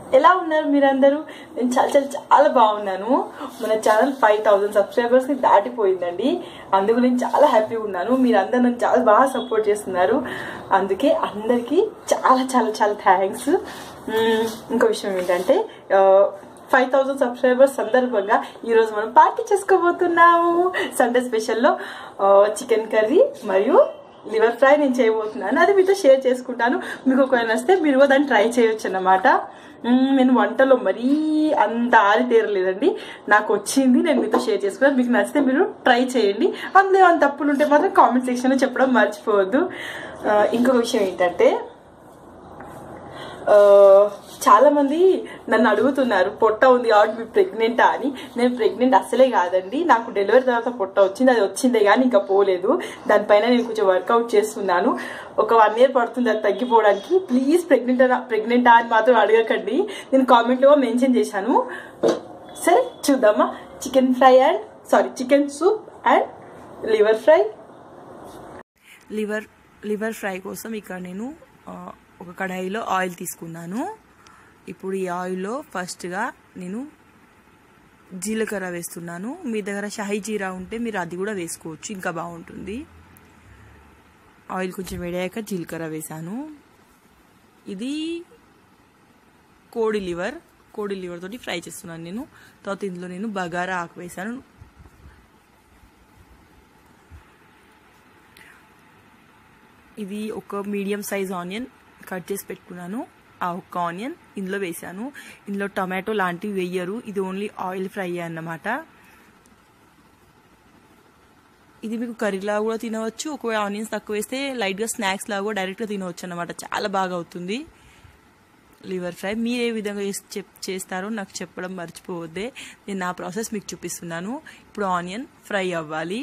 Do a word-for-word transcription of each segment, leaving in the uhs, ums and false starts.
ఎలా ఉన్నారు మీరందరూ? నేను చాలా చాలా చాలా బాగున్నాను. మన ఛానల్ ఫైవ్ థౌసండ్ సబ్స్క్రైబర్స్ ని దాటిపోయిందండి. అందుకు నేను చాలా హ్యాపీగా ఉన్నాను. మీరందరూ నన్ను చాలా బాగా సపోర్ట్ చేస్తున్నారు. అందుకే అందరికీ చాలా చాలా చాలా థ్యాంక్స్. ఇంకో విషయం ఏంటంటే ఫైవ్ థౌసండ్ సబ్స్క్రైబర్స్ సందర్భంగా ఈరోజు మనం పార్టీ చేసుకోబోతున్నాము. సండే స్పెషల్లో చికెన్ కర్రీ మరియు లివర్ ఫ్రై నేను చేయబోతున్నాను. అది మీతో షేర్ చేసుకుంటాను. మీకు ఒకవేళ నచ్చితే మీరు కూడా దాన్ని ట్రై చేయొచ్చు అన్నమాట. నేను వంటలో మరీ అంత ఆరితేరలేదండి, నాకు వచ్చింది, నేను మీతో షేర్ చేసుకున్నాను. మీకు నచ్చితే మీరు ట్రై చేయండి. అందులో అంత తప్పులు ఉంటే మాత్రం కామెంట్ సెక్షన్లో చెప్పడం మర్చిపోవద్దు. ఇంకొక విషయం ఏంటంటే చాలా మంది నన్ను అడుగుతున్నారు పొట్ట ఉంది కాబట్టి మీరు ప్రెగ్నెంటా అని. నేను ప్రెగ్నెంట్ అసలే కాదండి. నాకు డెలివరీ తర్వాత పొట్ట వచ్చింది, అది వచ్చిందే కానీ ఇంకా పోలేదు. దానిపైన నేను కొంచెం వర్కౌట్ చేస్తున్నాను. ఒక వన్ ఇయర్ పడుతుంది అది తగ్గిపోవడానికి. ప్లీజ్ ప్రెగ్నెంట్ ప్రెగ్నెంటా అని మాత్రం అడగకండి, నేను కామెంట్లో మెన్షన్ చేశాను. సరే చూద్దామా chicken fry and sorry chicken soup and liver fry. Liver liver fry కోసం ఇక్కడ నేను ఒక కడాయిలో ఆయిల్ తీసుకున్నాను. ఇప్పుడు ఈ ఆయిల్లో ఫస్ట్గా నేను జీలకర్ర వేస్తున్నాను. మీ దగ్గర షాహీ జీరా ఉంటే మీరు అది కూడా వేసుకోవచ్చు, ఇంకా బాగుంటుంది. ఆయిల్ కొంచెం వేడాక జీలకర్ర వేసాను. ఇది కోడి లివర్ కోడి లివర్ తోటి ఫ్రై చేస్తున్నాను నేను. తర్వాత ఇందులో నేను బగారా ఆకు వేసాను. ఇది ఒక మీడియం సైజ్ ఆనియన్ కట్ చేసి పెట్టుకున్నాను. ఆ ఒక్క ఆనియన్ ఇందులో వేసాను. ఇందులో టమాటో లాంటివి వేయరు, ఇది ఓన్లీ ఆయిల్ ఫ్రై అన్నమాట. ఇది మీకు కర్రీలా కూడా తినవచ్చు. ఒకవేళ ఆనియన్స్ తక్కువ వేస్తే లైట్గా స్నాక్స్ లాగా కూడా డైరెక్ట్గా తినవచ్చు అన్నమాట. చాలా బాగా అవుతుంది లివర్ ఫ్రై. మీరు ఏ విధంగా చేస్తారో నాకు చెప్పడం మర్చిపోవద్దే, నేను నా ప్రాసెస్ మీకు చూపిస్తున్నాను. ఇప్పుడు ఆనియన్ ఫ్రై అవ్వాలి.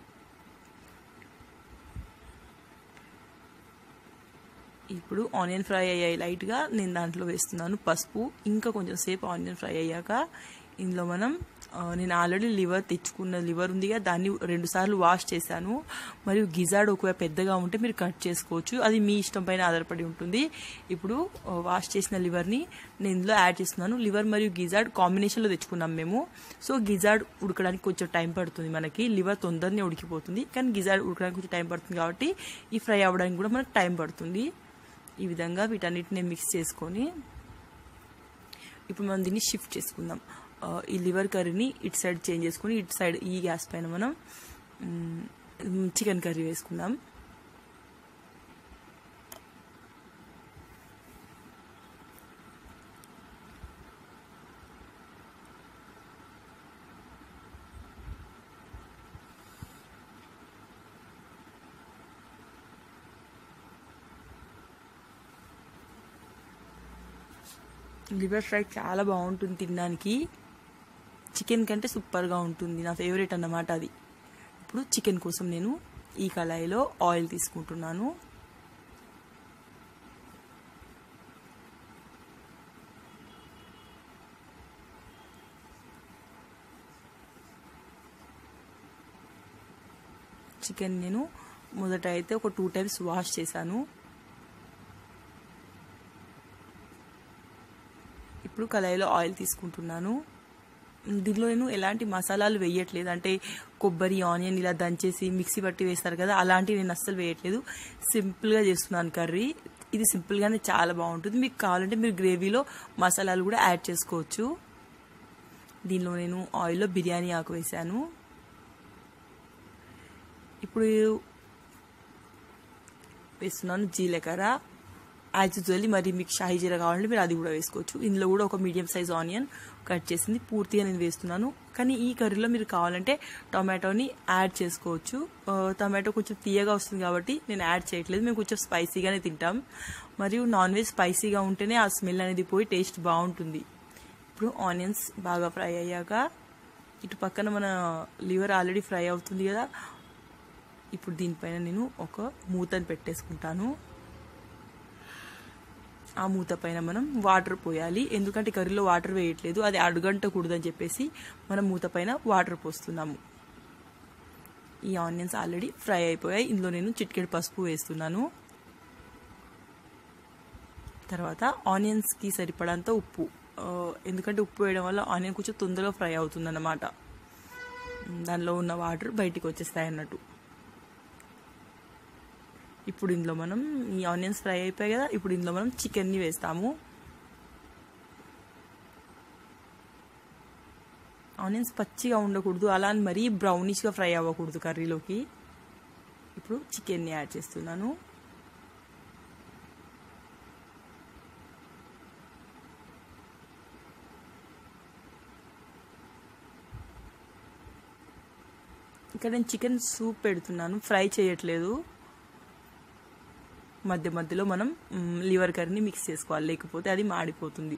ఇప్పుడు ఆనియన్ ఫ్రై అయ్యాయి లైట్గా, నేను దాంట్లో వేస్తున్నాను పసుపు. ఇంకా కొంచెం సేపు ఆనియన్ ఫ్రై అయ్యాక ఇందులో మనం నేను ఆల్రెడీ లివర్ తెచ్చుకున్న లివర్ ఉందిగా, దాన్ని రెండు సార్లు వాష్ చేశాను. మరియు గిజాడ్ ఒకవేళ పెద్దగా ఉంటే మీరు కట్ చేసుకోవచ్చు, అది మీ ఇష్టం పైన ఆధారపడి ఉంటుంది. ఇప్పుడు వాష్ చేసిన లివర్ని నేను ఇందులో యాడ్ చేస్తున్నాను. లివర్ మరియు గిజాడ్ కాంబినేషన్లో తెచ్చుకున్నాం మేము. సో గిజాడ్ ఉడకడానికి కొంచెం టైం పడుతుంది మనకి. లివర్ తొందరనే ఉడికిపోతుంది, కానీ గిజాడ్ ఉడకడానికి కొంచెం టైం పడుతుంది కాబట్టి ఈ ఫ్రై అవ్వడానికి కూడా మనకు టైం పడుతుంది. ఈ విధంగా వీటన్నిటిని మిక్స్ చేసుకొని ఇప్పుడు మనం దీన్ని షిఫ్ట్ చేసుకుందాం. ఈ లివర్ కర్రీని ఇటు సైడ్ చేంజ్ చేసుకుని ఇటు సైడ్ ఈ గ్యాస్ పైన మనం చికెన్ కర్రీ వేసుకుందాం. లివర్ ఫ్రై చాలా బాగుంటుంది తినడానికి, చికెన్ కంటే సూపర్గా ఉంటుంది. నా ఫేవరెట్ అన్నమాట అది. ఇప్పుడు చికెన్ కోసం నేను ఈ కళాయిలో ఆయిల్ తీసుకుంటున్నాను. చికెన్ నేను మొదట అయితే ఒక టూ టైమ్స్ వాష్ చేశాను. ఇప్పుడు కళాయిలో ఆయిల్ తీసుకుంటున్నాను. దీనిలో నేను ఎలాంటి మసాలాలు వేయట్లేదు, అంటే కొబ్బరి ఆనియన్ ఇలా దంచేసి మిక్సీ పట్టి వేస్తారు కదా, అలాంటివి నేను అస్సలు వేయట్లేదు. సింపుల్గా చేస్తున్నాను కర్రీ. ఇది సింపుల్గానే చాలా బాగుంటుంది. మీకు కావాలంటే మీరు గ్రేవీలో మసాలాలు కూడా యాడ్ చేసుకోవచ్చు. దీనిలో నేను ఆయిల్లో బిర్యానీ ఆకు వేసాను. ఇప్పుడు వేస్తున్నాను జీలకర్ర. యాజ్ యూజువల్లీ మరి మీకు షాహీ జీరా కావాలంటే మీరు అది కూడా వేసుకోవచ్చు. ఇందులో కూడా ఒక మీడియం సైజ్ ఆనియన్ కట్ చేసింది పూర్తిగా నేను వేస్తున్నాను. కానీ ఈ కర్రీలో మీరు కావాలంటే టొమాటోని యాడ్ చేసుకోవచ్చు. టొమాటో కొంచెం తీయగా వస్తుంది కాబట్టి నేను యాడ్ చేయట్లేదు, మేము కొంచెం స్పైసీగానే తింటాం. మరియు నాన్ వెజ్ స్పైసీగా ఉంటేనే ఆ స్మెల్ అనేది పోయి టేస్ట్ బాగుంటుంది. ఇప్పుడు ఆనియన్స్ బాగా ఫ్రై అయ్యాక ఇటు పక్కన మన లివర్ ఆల్రెడీ ఫ్రై అవుతుంది కదా, ఇప్పుడు దీనిపైన నేను ఒక మూతను పెట్టేసుకుంటాను. ఆ మూత పైన మనం వాటర్ పోయాలి, ఎందుకంటే కర్రీలో వాటర్ వేయట్లేదు, అది అడుగంటకూడదని చెప్పేసి మనం మూత పైన వాటర్ పోస్తున్నాము. ఈ ఆనియన్స్ ఆల్రెడీ ఫ్రై అయిపోయాయి. ఇందులో నేను చిటికెడు పసుపు వేస్తున్నాను. తర్వాత ఆనియన్స్కి సరిపడంత ఉప్పు, ఎందుకంటే ఉప్పు వేయడం వల్ల ఆనియన్ కొంచెం తొందరగా ఫ్రై అవుతుంది అన్నమాట, దానిలో ఉన్న వాటర్ బయటికి వచ్చేస్తాయి అన్నట్టు. ఇప్పుడు ఇందులో మనం ఈ ఆనియన్స్ ఫ్రై అయిపోయాయి కదా, ఇప్పుడు ఇందులో మనం చికెన్ని వేస్తాము. ఆనియన్స్ పచ్చిగా ఉండకూడదు, అలా అని మరీ బ్రౌనిష్గా ఫ్రై అవ్వకూడదు కర్రీలోకి. ఇప్పుడు చికెన్ని యాడ్ చేస్తున్నాను. ఇక్కడ నేను చికెన్ సూప్ పెడుతున్నాను, ఫ్రై చేయట్లేదు. మధ్య మధ్యలో మనం లివర్ కర్రీని మిక్స్ చేసుకోవాలి, లేకపోతే అది మాడిపోతుంది.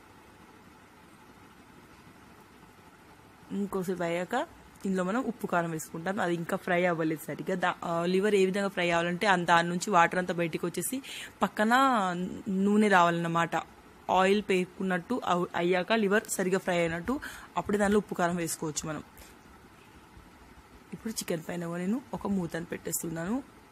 ఇంకోసేపు అయ్యాక ఇందులో మనం ఉప్పు కారం వేసుకుంటాం. అది ఇంకా ఫ్రై అవ్వలేదు సరిగ్గా. దా లివర్ ఏ విధంగా ఫ్రై అవ్వాలంటే దాని నుంచి వాటర్ అంతా బయటికి వచ్చేసి పక్కన నూనె రావాలన్నమాట. ఆయిల్ పేర్కొన్నట్టు అయ్యాక లివర్ సరిగ్గా ఫ్రై అయినట్టు అప్పుడే దానిలో ఉప్పు కారం వేసుకోవచ్చు మనం. ఇప్పుడు చికెన్ పైన నేను ఒక మూతను పెట్టేస్తున్నాను.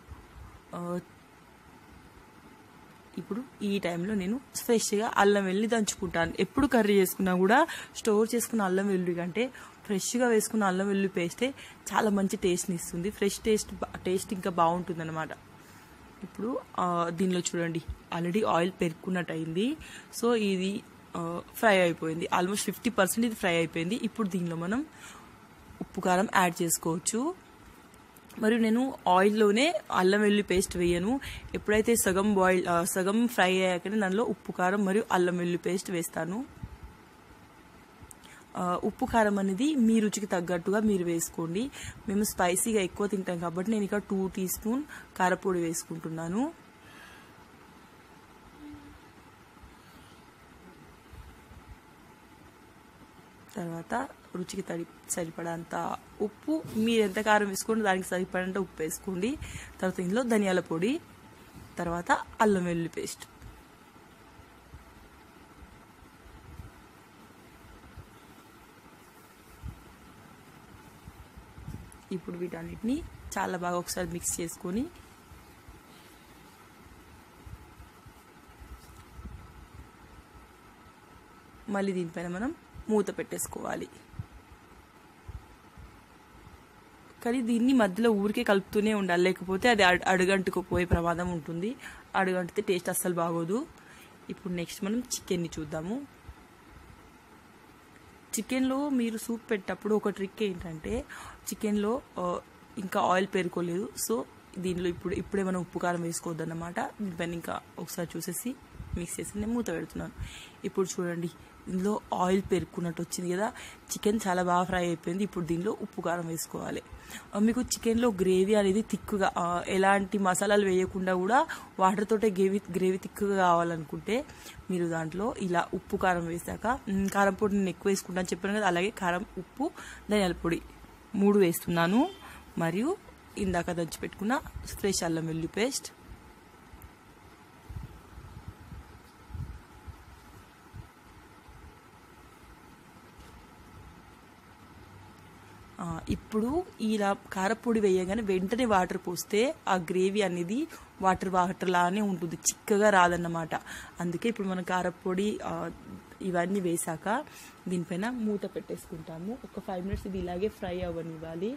ఇప్పుడు ఈ టైంలో నేను ఫ్రెష్గా అల్లం వెల్లుల్లి దంచుకుంటాను. ఎప్పుడు కర్రీ చేసుకున్నా కూడా స్టోర్ చేసుకున్న అల్లం వెల్లుల్లి కంటే ఫ్రెష్గా వేసుకున్న అల్లం వెల్లుల్లి పేస్టే చాలా మంచి టేస్ట్ని ఇస్తుంది. ఫ్రెష్ టేస్ట్ టేస్ట్ ఇంకా బాగుంటుంది అన్నమాట. ఇప్పుడు దీనిలో చూడండి ఆల్రెడీ ఆయిల్ పెరుక్కున్నట్టు అయింది. సో ఇది ఫ్రై అయిపోయింది, ఆల్మోస్ట్ ఫిఫ్టీ పర్సెంట్ ఇది ఫ్రై అయిపోయింది. ఇప్పుడు దీనిలో మనం ఉప్పు కారం యాడ్ చేసుకోవచ్చు. మరియు నేను ఆయిల్లోనే అల్లం వెల్లుల్లి పేస్ట్ వేయను. ఎప్పుడైతే సగం బాయిల్ సగం ఫ్రై అయ్యాకనే దానిలో ఉప్పు కారం మరియు అల్లం వెల్లుల్లి పేస్ట్ వేస్తాను. ఉప్పు కారం అనేది మీ రుచికి తగ్గట్టుగా మీరు వేసుకోండి. మేము స్పైసీగా ఎక్కువ తింటాం కాబట్టి నేను ఇక్కడ టూ టీ స్పూన్ కారపొడి వేసుకుంటున్నాను. తర్వాత రుచికి తడి సరిపడంత ఉప్పు, మీరు ఎంత కారం వేసుకోండి దానికి సరిపడంత ఉప్పు వేసుకోండి. తర్వాత ఇందులో ధనియాల పొడి, తర్వాత అల్లం వెల్లుల్లి పేస్ట్. ఇప్పుడు వీటన్నిటిని చాలా బాగా ఒకసారి మిక్స్ చేసుకొని మళ్ళీ దీనిపైన మనం మూత పెట్టేసుకోవాలి. కానీ దీన్ని మధ్యలో ఊరికే కలుపుతూనే ఉండాలి, లేకపోతే అది అడుగంటుకు పోయే ప్రమాదం ఉంటుంది. అడుగంటితే టేస్ట్ అస్సలు బాగోదు. ఇప్పుడు నెక్స్ట్ మనం చికెన్ని చూద్దాము. చికెన్లో మీరు సూప్ పెట్టేటప్పుడు ఒక ట్రిక్ ఏంటంటే చికెన్లో ఇంకా ఆయిల్ పేరుకోలేదు. సో దీనిలో ఇప్పుడు ఇప్పుడే మనం ఉప్పు కారం వేసుకోవద్దు అన్నమాట. దీనిపైన ఇంకా ఒకసారి చూసేసి మిక్స్ చేసి నేను మూత పెడుతున్నాను. ఇప్పుడు చూడండి ఇందులో ఆయిల్ పెరుక్కున్నట్టు వచ్చింది కదా, చికెన్ చాలా బాగా ఫ్రై అయిపోయింది. ఇప్పుడు దీనిలో ఉప్పు కారం వేసుకోవాలి. మీకు చికెన్లో గ్రేవీ అనేది తిక్కుగా, ఎలాంటి మసాలాలు వేయకుండా కూడా వాటర్ తోటే గ్రేవీ గ్రేవీ తిక్కుగా కావాలనుకుంటే మీరు దాంట్లో ఇలా ఉప్పు కారం వేసాక, కారం పొడి నేను ఎక్కువ వేసుకుంటాను చెప్పాను కదా, అలాగే కారం, ఉప్పు, ధనియాల పొడి మూడు వేస్తున్నాను. మరియు ఇందాక దంచి పెట్టుకున్న ఫ్రెష్ అల్లం వెల్లుల్లి పేస్ట్, ఇప్పుడు ఇలా కారపొడి వేయగానే వెంటనే వాటర్ పోస్తే ఆ గ్రేవీ అనేది వాటర్ వాటర్ లానే ఉంటుంది, చిక్కగా రాదన్నమాట. అందుకే ఇప్పుడు మనం కారపొడి ఇవన్నీ వేసాక దీనిపైన మూత పెట్టేసుకుంటాము. ఒక ఫైవ్ మినిట్స్ ఇది ఇలాగే ఫ్రై అవ్వనివ్వాలి.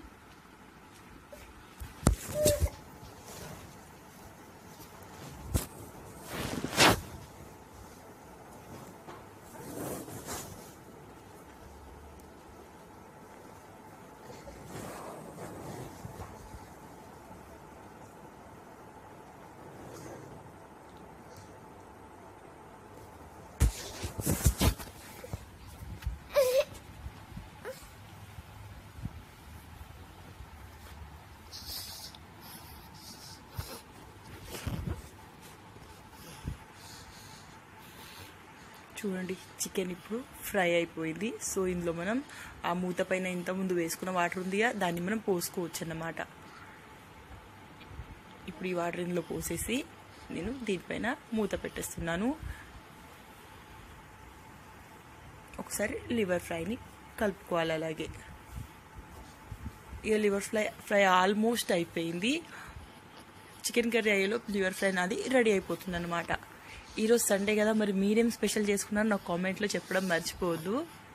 చూడండి చికెన్ ఇప్పుడు ఫ్రై అయిపోయింది. సో ఇందులో మనం ఆ మూత పైన ఇంతకుముందు వేసుకున్న వాటర్ ఉందిగా, దాన్ని మనం పోసుకోవచ్చు అన్నమాట. ఇప్పుడు ఈ వాటర్ ఇందులో పోసేసి నేను దీనిపైన మూత పెట్టేస్తున్నాను. ఒకసారి లివర్ ఫ్రైని కలుపుకోవాలి. అలాగే ఇక లివర్ ఫ్రై ఫ్రై ఆల్మోస్ట్ అయిపోయింది. చికెన్ కర్రీ అయ్యేలో లివర్ ఫ్రై నాది రెడీ అయిపోతుంది అన్నమాట. ఈరోజు సండే కదా, మరి మీరేం స్పెషల్ చేసుకున్నారు నాకు కామెంట్లో చెప్పడం మర్చిపోవద్దు.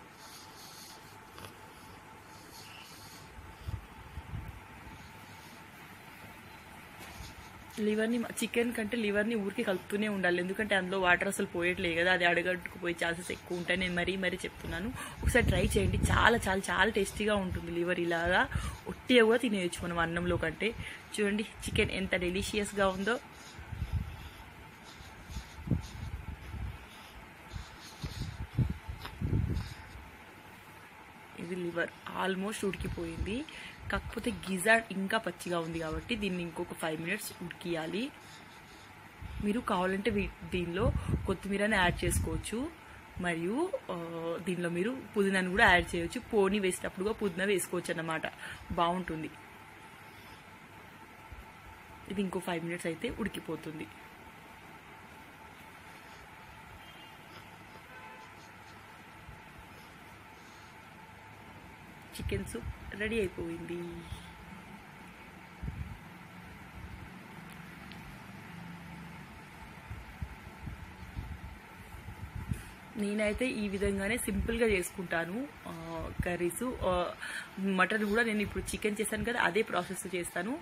లివర్ని చికెన్ కంటే లివర్ని ఊరికి కలుపుతూనే ఉండాలి, ఎందుకంటే అందులో వాటర్ అసలు పోయట్లేదు కదా, అది అడగట్టుకు పోయే ఛాన్సెస్ ఎక్కువ ఉంటాయి. నేను మరీ మరీ చెప్తున్నాను, ఒకసారి ట్రై చేయండి. చాలా చాలా చాలా టేస్టీగా ఉంటుంది లివర్. ఇలాగా ఒట్టిగా కూడా తినేయచ్చు మనం అన్నంలో కంటే. చూడండి చికెన్ ఎంత డెలిషియస్గా ఉందో. ఇది లివర్ ఆల్మోస్ట్ ఉడికిపోయింది, కాకపోతే గిజార్డ్ ఇంకా పచ్చిగా ఉంది కాబట్టి దీన్ని ఇంకొక ఫైవ్ మినిట్స్ ఉడికియాలి. మీరు కావాలంటే దీనిలో కొత్తిమీరని యాడ్ చేసుకోవచ్చు, మరియు దీనిలో మీరు పుదీనాను కూడా యాడ్ చేయవచ్చు. పోనీ వేసేటప్పుడు కూడా పుదీనా వేసుకోవచ్చు అన్నమాట, బాగుంటుంది. ఇది ఇంకో ఫైవ్ మినిట్స్ అయితే ఉడికిపోతుంది. చికెన్ సూప్ రెడీ అయిపోయింది. నేనైతే ఈ విధంగానే సింపుల్గా చేసుకుంటాను కర్రీస్. మటన్ కూడా నేను ఇప్పుడు చికెన్ చేశాను కదా, అదే ప్రాసెస్ చేస్తాను.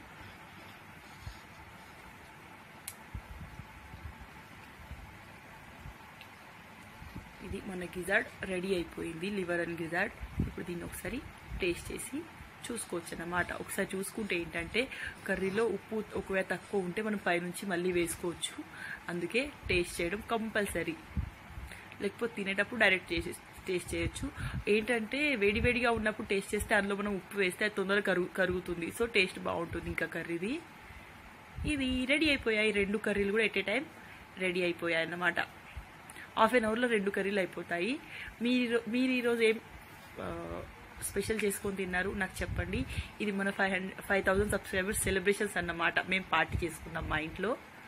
ఇది మన గిజార్డ్ రెడీ అయిపోయింది, లివర్ అండ్ గిజార్డ్. ఇప్పుడు దీన్ని ఒకసారి టేస్ట్ చేసి చూసుకోవచ్చు అన్నమాట. ఒకసారి చూసుకుంటే ఏంటంటే కర్రీలో ఉప్పు ఒకవేళ తక్కువ ఉంటే మనం పైనుంచి మళ్ళీ వేసుకోవచ్చు, అందుకే టేస్ట్ చేయడం కంపల్సరీ. లేకపోతే తినేటప్పుడు డైరెక్ట్ చేసే టేస్ట్ చేయొచ్చు. ఏంటంటే వేడివేడిగా ఉన్నప్పుడు టేస్ట్ చేస్తే అందులో మనం ఉప్పు వేస్తే అది తొందరగా కరుగు కరుగుతుంది సో టేస్ట్ బాగుంటుంది ఇంకా కర్రీది. ఇది రెడీ అయిపోయాయి, రెండు కర్రీలు కూడా ఎట్ ఏ టైం రెడీ అయిపోయాయి అన్నమాట. హాఫ్ అన్ అవర్లో రెండు కర్రీలు అయిపోతాయి. మీరు మీరు ఈరోజు ఏం స్పెషల్ చేసుకొని తిన్నారు నాకు చెప్పండి. ఇది మన five hundred five thousand subscribers celebrations అన్నమాట. మేము పార్టీ చేసుకున్నాం మా ఇంట్లో.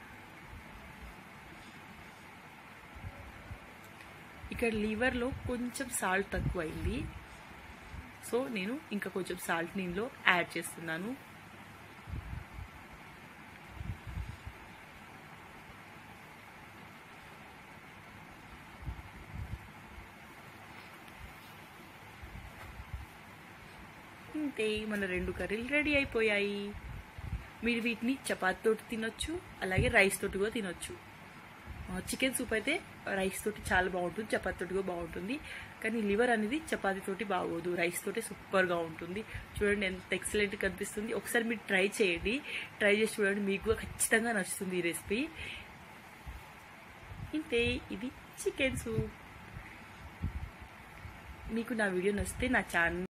ఇక్కడ లివర్లో కొంచెం సాల్ట్ తక్కువ అయింది, సో నేను ఇంకా కొంచెం సాల్ట్ దీనిలో యాడ్ చేస్తున్నాను. అంతే, మన రెండు కర్రీలు రెడీ అయిపోయాయి. మీరు వీటిని చపాతీతో తినొచ్చు, అలాగే రైస్ తోటి కూడా తినొచ్చు. చికెన్ సూప్ అయితే రైస్ తోటి చాలా బాగుంటుంది, చపాతీ తోటి కూడా బాగుంటుంది. కానీ లివర్ అనేది చపాతీ తోటి బాగోదు, రైస్ తోటి సూపర్గా ఉంటుంది. చూడండి ఎంత ఎక్సలెంట్ కనిపిస్తుంది. ఒకసారి మీరు ట్రై చేయండి, ట్రై చేసి చూడండి, మీకు కూడా ఖచ్చితంగా నచ్చుతుంది ఈ రెసిపీ. ఇంతే, ఇది చికెన్ సూప్. మీకు నా వీడియో నచ్చితే నా ఛానల్